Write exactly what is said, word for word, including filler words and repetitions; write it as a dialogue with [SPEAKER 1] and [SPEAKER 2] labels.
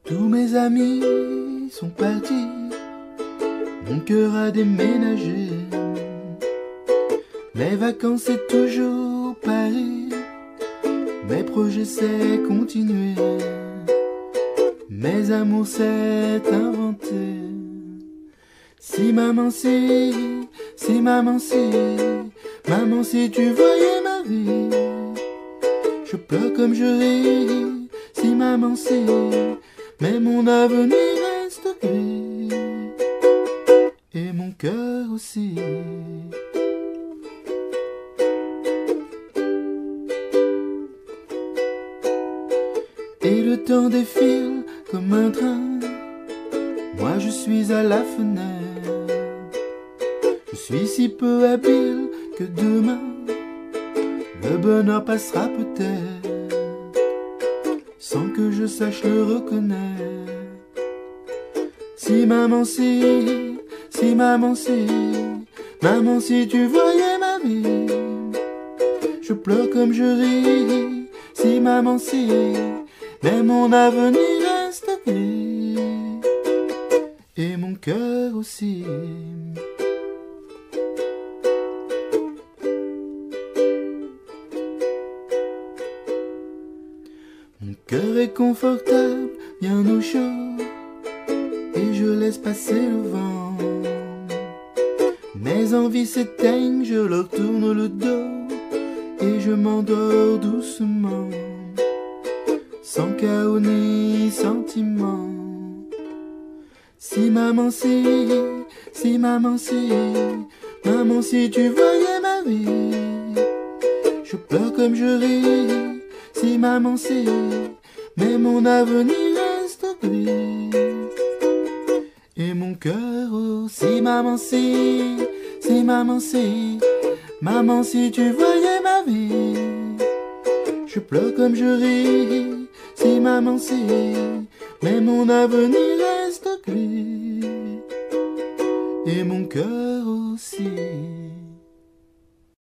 [SPEAKER 1] Tous mes amis sont partis, mon cœur a déménagé. Mes vacances c'est toujours Paris, mes projets c'est continuer, mes amours c'est inventer. Si maman si, si maman si, maman si tu voyais ma vie, je pleure comme je ris. Si maman si, mais mon avenir reste gris, et mon cœur aussi. Et le temps défile comme un train, moi je suis à la fenêtre. Je suis si peu habile que demain le bonheur passera peut-être, sans que je sache le reconnaître. Si maman si, si maman si, maman si tu voyais ma vie, je pleure comme je ris. Si maman si, mais mon avenir reste gris, et mon cœur aussi. Mon cœur est confortable, bien au chaud, et je laisse passer le vent. Mes envies s'éteignent, je leur tourne le dos, et je m'endors doucement, sans chaos ni sentiment. Si maman si, si maman si, maman si tu voyais ma vie, je pleure comme je ris. Si maman si, mais mon avenir reste gris, et mon cœur aussi. Maman si, si maman si, maman si tu voyais ma vie, je pleure comme je ris. Si maman si, mais mon avenir reste gris, et mon cœur aussi.